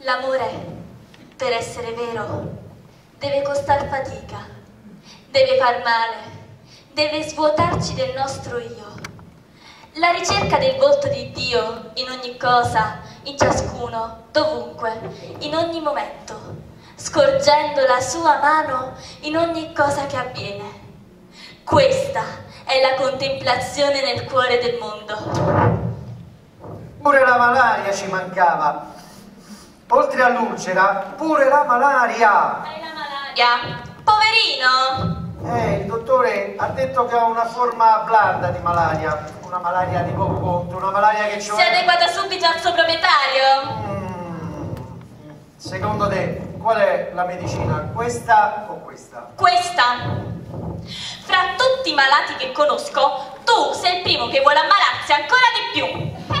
L'amore, per essere vero, deve costar fatica, deve far male, deve svuotarci del nostro io. La ricerca del volto di Dio in ogni cosa, in ciascuno, dovunque, in ogni momento, scorgendo la sua mano in ogni cosa che avviene. Questa è la contemplazione nel cuore del mondo. Pure la malaria ci mancava. Oltre all'ulcera, pure la malaria. Hai la malaria? Poverino! Il dottore ha detto che ha una forma blanda di malaria. Una malaria di poco conto, una malaria che ci Si è adeguata subito al suo proprietario? Secondo te, qual è la medicina? Questa o questa? Questa. Fra tutti i malati che conosco, tu sei il primo che vuole ammalarsi ancora di più.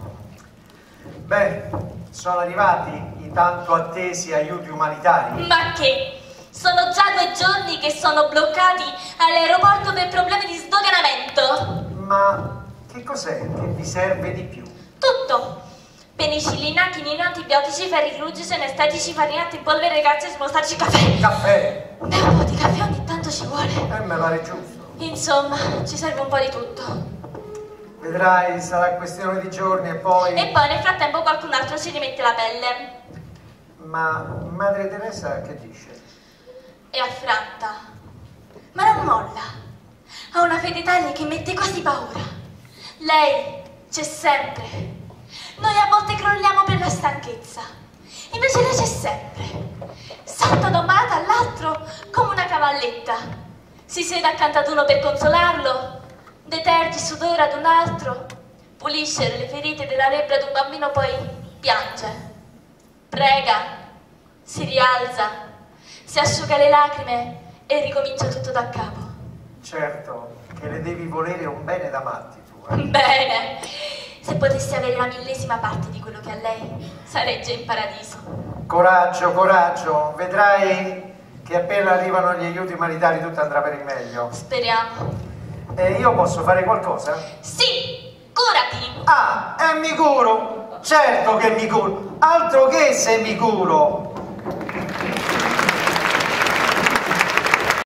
Beh, sono arrivati i tanto attesi aiuti umanitari. Ma che? Sono già 2 giorni che sono bloccati all'aeroporto per problemi di sdoganamento. Ma che cos'è che vi serve di più? Tutto. Penicillina, chinino, antibiotici, ferri chirurgici, anestetici, farinati in polvere, calci, smostarci, caffè. Caffè! Beh, un po' di caffè ogni tanto ci vuole. Me pare giusto. Insomma, ci serve un po' di tutto. Vedrai, sarà questione di giorni e poi... E poi nel frattempo qualcun altro ci rimette la pelle. Ma Madre Teresa che dice? È affranta, ma non molla. Ha una fede tale che mette quasi paura. Lei c'è sempre. Noi a volte crolliamo per la stanchezza. Invece lei c'è sempre. Salta da un malato all'altro come una cavalletta. Si siede accanto ad uno per consolarlo, deterge il sudore ad un altro, pulisce le ferite della lebbra ad un bambino, poi piange. Prega, si rialza, si asciuga le lacrime e ricomincia tutto da capo. Certo, che le devi volere un bene da matti tu. Bene, se potessi avere la millesima parte di quello che ha lei, sarei già in paradiso. Coraggio, coraggio, vedrai che appena arrivano gli aiuti umanitari tutto andrà per il meglio. Speriamo. E io posso fare qualcosa? Sì, curati! Ah, mi curo! Certo che mi curo! Altro che se mi curo!